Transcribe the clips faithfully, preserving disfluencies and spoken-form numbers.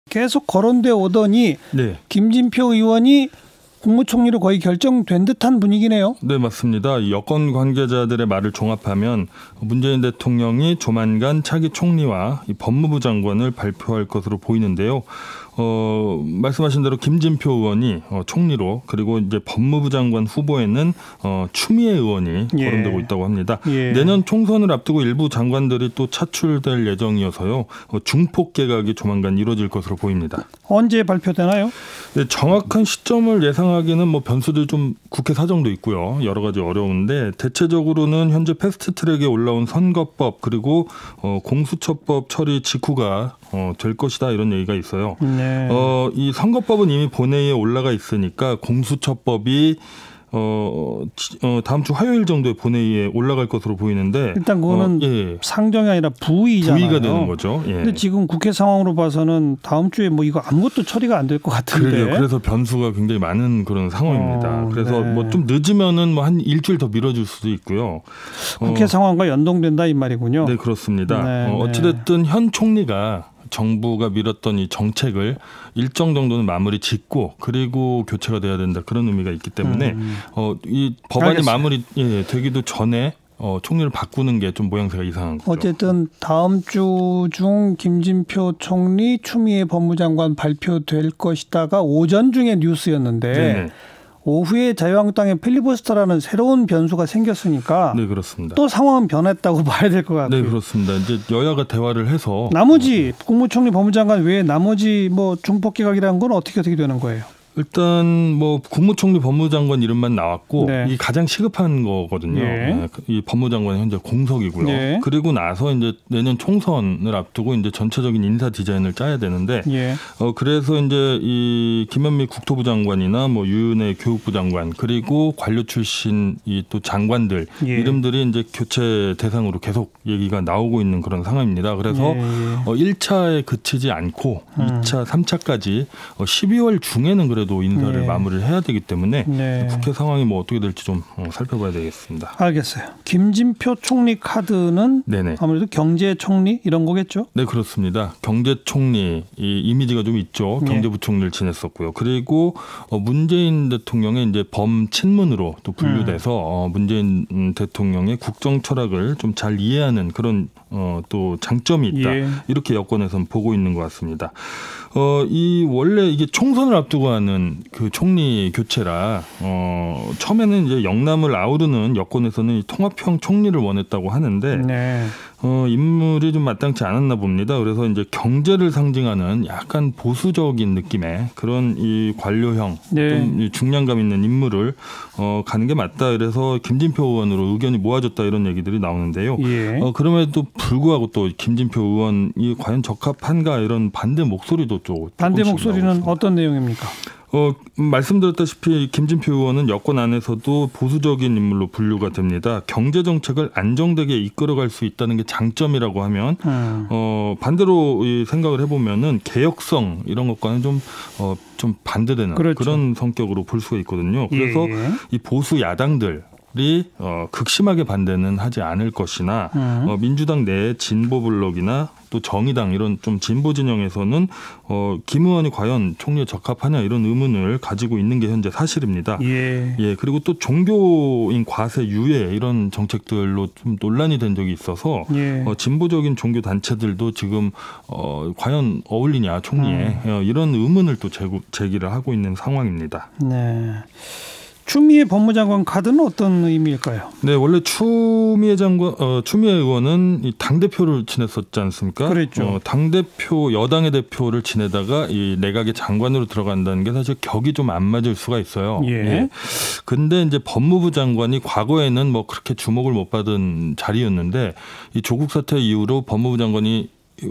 계속 거론돼 오더니 네. 김진표 의원이 국무총리로 거의 결정된 듯한 분위기네요. 네, 맞습니다. 여권 관계자들의 말을 종합하면 문재인 대통령이 조만간 차기 총리와 이 법무부 장관을 발표할 것으로 보이는데요. 어, 말씀하신 대로 김진표 의원이 어, 총리로, 그리고 이제 법무부 장관 후보에는 어, 추미애 의원이 예. 거론되고 있다고 합니다. 예. 내년 총선을 앞두고 일부 장관들이 또 차출될 예정이어서요. 어, 중폭 개각이 조만간 이루어질 것으로 보입니다. 언제 발표되나요? 네, 정확한 시점을 예상하기는 뭐 변수들 좀 국회 사정도 있고요. 여러 가지 어려운데 대체적으로는 현재 패스트트랙에 올라온 선거법 그리고 어, 공수처법 처리 직후가 어, 될 것이다, 이런 얘기가 있어요. 네. 어, 이 선거법은 이미 본회의에 올라가 있으니까 공수처법이 어, 어, 다음 주 화요일 정도에 본회의에 올라갈 것으로 보이는데 일단 그거는 어, 예. 상정이 아니라 부의잖아요. 부의가 되는 거죠. 예. 근데 지금 국회 상황으로 봐서는 다음 주에 뭐 이거 아무것도 처리가 안 될 것 같은데. 그러게요. 그래서 변수가 굉장히 많은 그런 상황입니다. 어, 그래서 네. 뭐 좀 늦으면은 뭐 한 일주일 더 미뤄질 수도 있고요. 국회 어, 상황과 연동된다 이 말이군요. 네, 그렇습니다. 네, 어, 어찌됐든 현 총리가 정부가 밀었던 이 정책을 일정 정도는 마무리 짓고 그리고 교체가 돼야 된다, 그런 의미가 있기 때문에 음. 어, 이 법안이 알겠어요. 마무리 예, 되기도 전에 어, 총리를 바꾸는 게 좀 모양새가 이상한 거죠. 어쨌든 다음 주 중 김진표 총리, 추미애 법무장관 발표될 것이다가 오전 중에 뉴스였는데 네네. 오후에 자유한국당의 필리버스터라는 새로운 변수가 생겼으니까 네, 그렇습니다. 또 상황은 변했다고 봐야 될 것 같고요. 네, 그렇습니다. 이제 여야가 대화를 해서 나머지 국무총리 법무장관 외에 나머지 뭐 중폭개각이라는 건 어떻게 어떻게 되는 거예요? 일단 뭐 국무총리 법무장관 이름만 나왔고 네. 이 가장 시급한 거거든요. 예. 네, 이 법무장관 현재 공석이고요. 예. 그리고 나서 이제 내년 총선을 앞두고 이제 전체적인 인사 디자인을 짜야 되는데 예. 어 그래서 이제 이 김현미 국토부 장관이나 뭐 유은혜 교육부 장관 그리고 관료 출신 이 또 장관들 예. 이름들이 이제 교체 대상으로 계속 얘기가 나오고 있는 그런 상황입니다. 그래서 예, 예. 어 일 차에 그치지 않고 음. 이 차, 삼 차까지 어 십이월 중에는 그래도 인사를 예. 마무리를 해야 되기 때문에 네. 국회 상황이 뭐 어떻게 될지 좀 어, 살펴봐야 되겠습니다. 알겠어요. 김진표 총리 카드는 네네. 아무래도 경제총리 이런 거겠죠? 네, 그렇습니다. 경제총리 이 이미지가 좀 있죠. 네. 경제부총리를 지냈었고요. 그리고 어, 문재인 대통령의 이제 범친문으로 또 분류돼서 음. 어, 문재인 대통령의 국정 철학을 좀 잘 이해하는 그런 어, 또 장점이 있다. 예. 이렇게 여권에서는 보고 있는 것 같습니다. 어, 이 원래 이게 총선을 앞두고 하는 그 총리 교체라 어, 처음에는 이제 영남을 아우르는 여권에서는 이 통합형 총리를 원했다고 하는데 네. 어, 인물이 좀 마땅치 않았나 봅니다. 그래서 이제 경제를 상징하는 약간 보수적인 느낌의 그런 이 관료형, 네. 좀 중량감 있는 인물을 어, 가는 게 맞다. 그래서 김진표 의원으로 의견이 모아졌다, 이런 얘기들이 나오는데요. 예. 어, 그럼에도 불구하고 또 김진표 의원이 과연 적합한가, 이런 반대 목소리도 좀 반대 조금씩 목소리는 나오고 있습니다. 어떤 내용입니까? 어, 말씀드렸다시피 김진표 의원은 여권 안에서도 보수적인 인물로 분류가 됩니다. 경제 정책을 안정되게 이끌어갈 수 있다는 게 장점이라고 하면 음. 어, 반대로 이 생각을 해보면은 개혁성 이런 것과는 좀, 어, 좀 반대되는 그렇죠. 그런 성격으로 볼 수가 있거든요. 그래서 예. 이 보수 야당들 이 어, 극심하게 반대는 하지 않을 것이나 음. 어, 민주당 내 진보 블록이나 또 정의당 이런 좀 진보 진영에서는 어, 김 의원이 과연 총리에 적합하냐, 이런 의문을 가지고 있는 게 현재 사실입니다. 예. 예, 그리고 또 종교인 과세 유예 이런 정책들로 좀 논란이 된 적이 있어서 예. 어, 진보적인 종교 단체들도 지금 어, 과연 어울리냐 총리에 음. 어, 이런 의문을 또 제구, 제기를 하고 있는 상황입니다. 네. 추미애 법무장관 카드는 어떤 의미일까요? 네, 원래 추미애 장관, 어, 추미애 의원은 이 당 대표를 지냈었지 않습니까? 그랬죠. 어, 당 대표, 여당의 대표를 지내다가 이 내각의 장관으로 들어간다는 게 사실 격이 좀 안 맞을 수가 있어요. 예. 예. 근데 이제 법무부 장관이 과거에는 뭐 그렇게 주목을 못 받은 자리였는데 이 조국 사태 이후로 법무부 장관이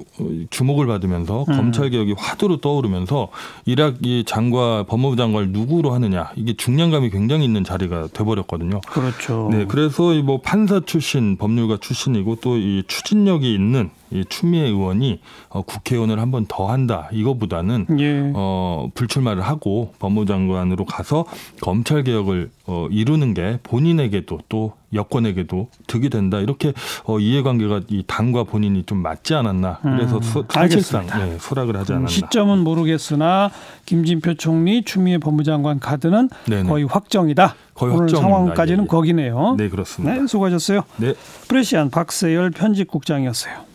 주목을 받으면서 음. 검찰 개혁이 화두로 떠오르면서 일학 이 장관 법무부 장관을 누구로 하느냐, 이게 중량감이 굉장히 있는 자리가 돼버렸거든요. 그렇죠. 네, 그래서 이 뭐 판사 출신, 법률가 출신이고 또 이 추진력이 있는 이 추미애 의원이 어, 국회의원을 한 번 더 한다 이거보다는 예. 어, 불출마를 하고 법무장관으로 가서 검찰 개혁을 어, 이루는 게 본인에게도 또 여권에게도 득이 된다 이렇게 어, 이해관계가 이 당과 본인이 좀 맞지 않았나 그래서 음, 수, 사실상 네, 수락을 하지 않았나. 시점은 모르겠으나 김진표 총리 추미애 법무장관 카드는 네네. 거의 확정이다. 거의 오늘 확정입니다. 상황까지는 예, 예. 거기네요. 네 그렇습니다. 네, 수고하셨어요. 네. 프레시안 박세열 편집국장이었어요.